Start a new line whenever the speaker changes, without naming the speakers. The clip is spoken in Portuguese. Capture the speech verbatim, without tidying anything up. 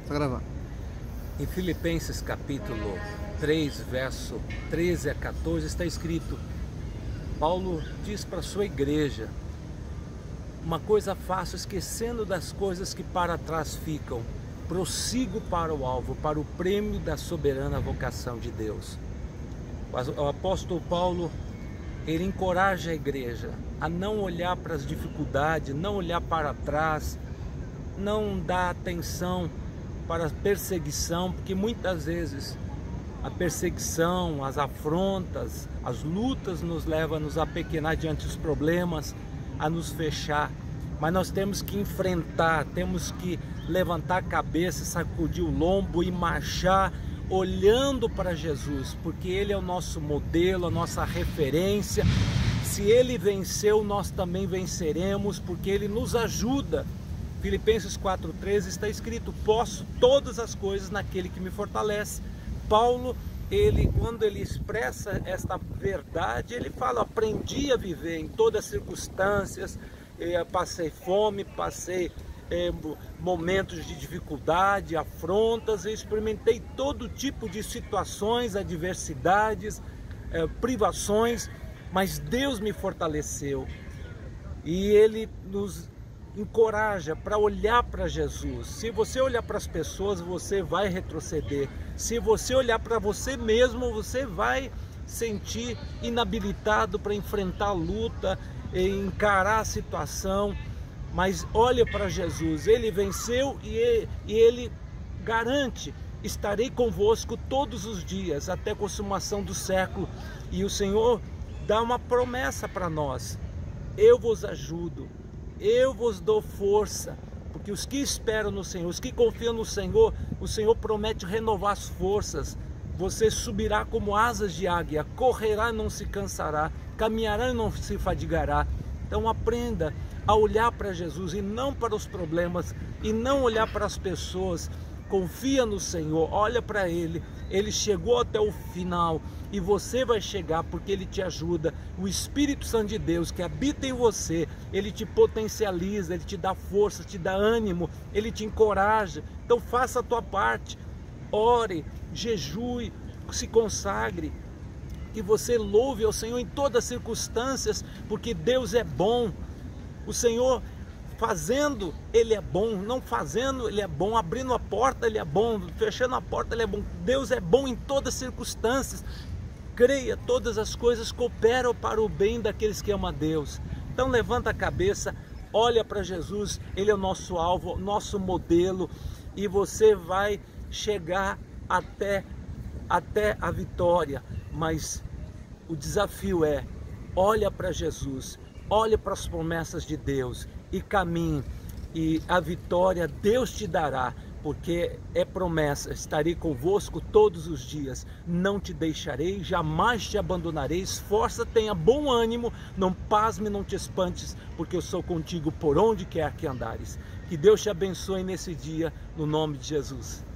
Tá gravando.
Em Filipenses capítulo três, verso treze a quatorze, está escrito: Paulo diz para a sua igreja: uma coisa faço, esquecendo das coisas que para trás ficam, prossigo para o alvo, para o prêmio da soberana vocação de Deus. O apóstolo Paulo, ele encoraja a igreja a não olhar para as dificuldades, não olhar para trás, não dar atenção para a perseguição, porque muitas vezes a perseguição, as afrontas, as lutas nos levam a nos apequenar diante dos problemas, a nos fechar. Mas nós temos que enfrentar, temos que levantar a cabeça, sacudir o lombo e marchar olhando para Jesus, porque Ele é o nosso modelo, a nossa referência. Se Ele venceu, nós também venceremos, porque Ele nos ajuda. Filipenses quatro, treze está escrito: posso todas as coisas naquele que me fortalece. Paulo, ele, quando ele expressa esta verdade, ele fala: aprendi a viver em todas as circunstâncias, eu passei fome, passei é, momentos de dificuldade, afrontas, eu experimentei todo tipo de situações, adversidades, é, privações, mas Deus me fortaleceu. E Ele nos encoraja para olhar para Jesus. Se você olhar para as pessoas, você vai retroceder. Se você olhar para você mesmo, você vai sentir inabilitado para enfrentar a luta, encarar a situação. Mas olha para Jesus, Ele venceu e Ele garante: estarei convosco todos os dias, até a consumação do século. E o Senhor dá uma promessa para nós: eu vos ajudo, eu vos dou força, porque os que esperam no Senhor, os que confiam no Senhor, o Senhor promete renovar as forças. Você subirá como asas de águia, correrá e não se cansará, caminhará e não se fadigará. Então aprenda a olhar para Jesus e não para os problemas, e não olhar para as pessoas. Confia no Senhor, olha para Ele. Ele chegou até o final e você vai chegar, porque Ele te ajuda. O Espírito Santo de Deus que habita em você, Ele te potencializa, Ele te dá força, te dá ânimo, Ele te encoraja. Então faça a tua parte, ore, jejue, se consagre, que você louve ao Senhor em todas as circunstâncias, porque Deus é bom. O Senhor fazendo, Ele é bom; não fazendo, Ele é bom; abrindo a porta, Ele é bom; fechando a porta, Ele é bom. Deus é bom em todas as circunstâncias. Creia, todas as coisas cooperam para o bem daqueles que amam a Deus. Então levanta a cabeça, olha para Jesus, Ele é o nosso alvo, nosso modelo, e você vai chegar até, até a vitória. Mas o desafio é: olha para Jesus, olhe para as promessas de Deus e caminhe, e a vitória Deus te dará, porque é promessa: estarei convosco todos os dias, não te deixarei, jamais te abandonarei. Esforça, tenha bom ânimo, não pasme, não te espantes, porque eu sou contigo por onde quer que andares. Que Deus te abençoe nesse dia, no nome de Jesus.